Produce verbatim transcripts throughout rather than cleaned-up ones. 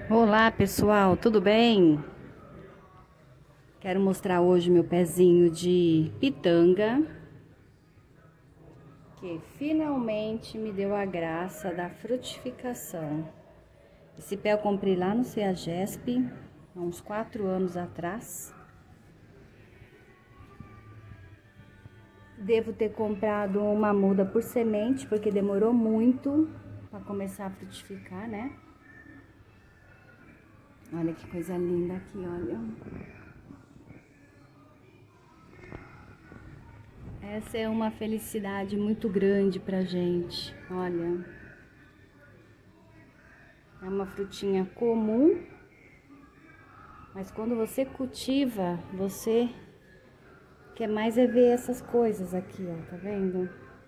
Olá pessoal, tudo bem? Quero mostrar hoje meu pezinho de pitanga, que finalmente me deu a graça da frutificação. Esse pé eu comprei lá no Ceagesp, há uns quatro anos atrás. Devo ter comprado uma muda por semente, porque demorou muito para começar a frutificar, né? Olha que coisa linda aqui, olha. Essa é uma felicidade muito grande pra gente, olha. É uma frutinha comum, mas quando você cultiva, você quer mais é ver essas coisas aqui, ó, tá vendo?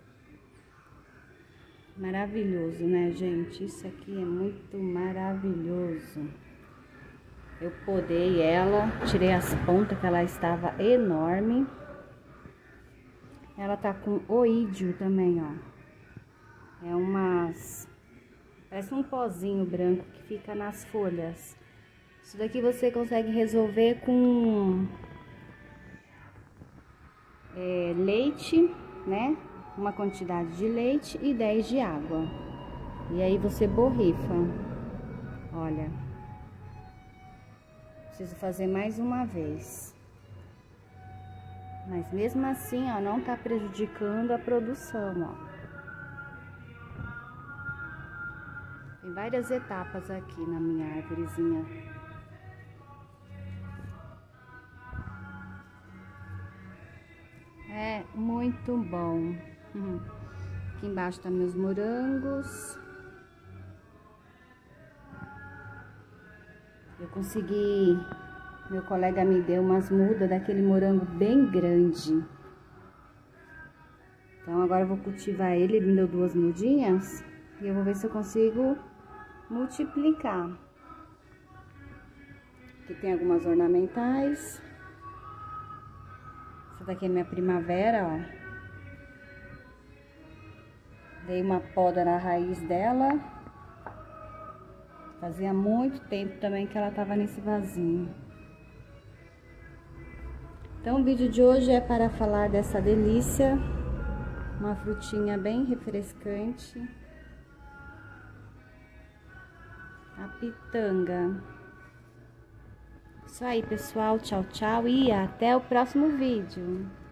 Maravilhoso, né, gente? Isso aqui é muito maravilhoso. Eu podei ela, tirei as pontas que ela estava enorme. Ela tá com oídio também, ó. É umas... parece um pozinho branco que fica nas folhas. Isso daqui você consegue resolver com é, leite, né? Uma quantidade de leite e dez de água. E aí você borrifa. Olha. Preciso fazer mais uma vez. Mas mesmo assim, ó, não tá prejudicando a produção, ó. Tem várias etapas aqui na minha árvorezinha. É muito bom. Uhum. Aqui embaixo tá meus morangos. Eu consegui... meu colega me deu umas mudas daquele morango bem grande. Então agora eu vou cultivar ele. Ele me deu duas mudinhas. E eu vou ver se eu consigo multiplicar. Aqui tem algumas ornamentais. Essa daqui é minha primavera, ó. Dei uma poda na raiz dela. Fazia muito tempo também que ela tava nesse vasinho. Então o vídeo de hoje é para falar dessa delícia. Uma frutinha bem refrescante. A pitanga. Isso aí, pessoal. Tchau, tchau e até o próximo vídeo.